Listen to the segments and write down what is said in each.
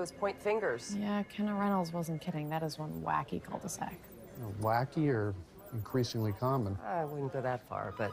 is point fingers. Yeah, Kenna Reynolds wasn't kidding. That is one wacky cul-de-sac. Wacky or increasingly common? I wouldn't go that far, but...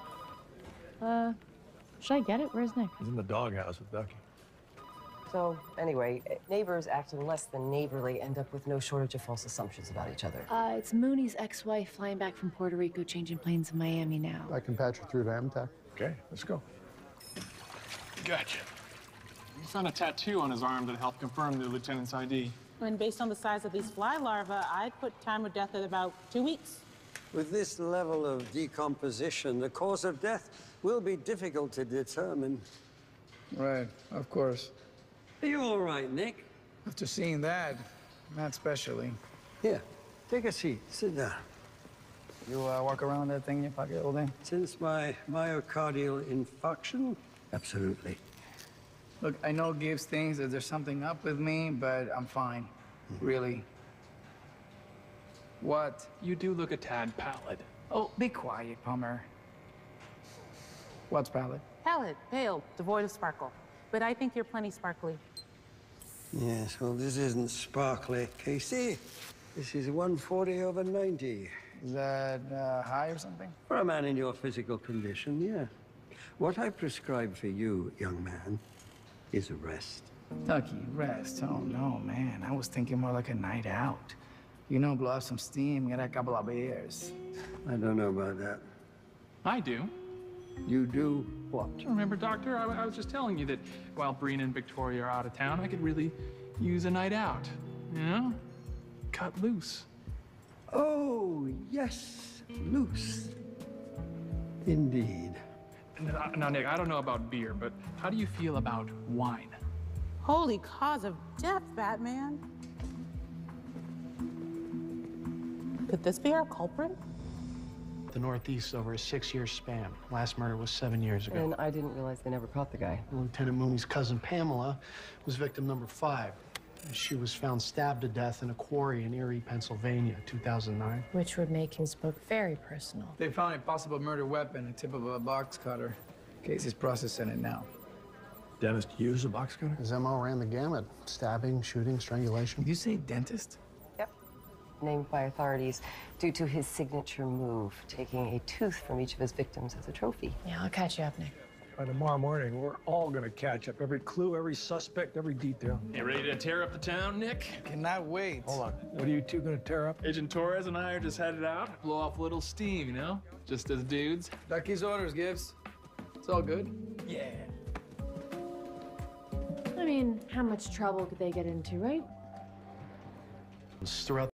Should I get it? Where's Nick? He's in the doghouse with Ducky. So, anyway, neighbors acting less than neighborly end up with no shortage of false assumptions about each other. It's Mooney's ex-wife flying back from Puerto Rico, changing planes in Miami now. I can patch you through to MTech. Okay, let's go. Gotcha. We found a tattoo on his arm that helped confirm the lieutenant's ID. And based on the size of these fly larvae, I'd put time of death at about 2 weeks. With this level of decomposition, the cause of death will be difficult to determine. Right, of course. Are you all right, Nick? After seeing that, not especially. Here, take a seat. Sit down. You walk around with that thing in your pocket all day? Since my myocardial infarction, absolutely. Look, I know Gibbs thinks that there's something up with me, but I'm fine. Really. What? You do look a tad pallid. Oh, be quiet, Palmer. What's pallid? Pallid, pale, devoid of sparkle. But I think you're plenty sparkly. Yes, well, this isn't sparkly, Casey. This is 140/90. Is that high or something? For a man in your physical condition, yeah. What I prescribe for you, young man, is a rest. Ducky, rest. Oh, no, man. I was thinking more like a night out. You know, blow off some steam, get a couple of beers. I don't know about that. I do. You do what? Remember, Doctor, I was just telling you that while Breen and Victoria are out of town, I could really use a night out, you know? Cut loose. Oh, yes, loose. Indeed. Now, Nick, I don't know about beer, but how do you feel about wine? Holy cause of death, Batman. Could this be our culprit? The Northeast over a 6-year span. Last murder was 7 years ago. And I didn't realize they never caught the guy. Lieutenant Mooney's cousin Pamela was victim number 5. She was found stabbed to death in a quarry in Erie, Pennsylvania, 2009. Which would make his book very personal. They found a possible murder weapon, a tip of a box cutter. Casey's processing it now. Dentist used a box cutter? His MO ran the gamut. Stabbing, shooting, strangulation. Did you say dentist? Yep. Named by authorities due to his signature move, taking a tooth from each of his victims as a trophy. Yeah, I'll catch you up, Nick. By tomorrow morning, we're all gonna catch up. Every clue, every suspect, every detail. You ready to tear up the town, Nick? Cannot wait. Hold on. What are you two gonna tear up? Agent Torres and I are just headed out, blow off a little steam, you know? Just as dudes. Ducky's orders, Gibbs. It's all good. Yeah. I mean, how much trouble could they get into, right? Throughout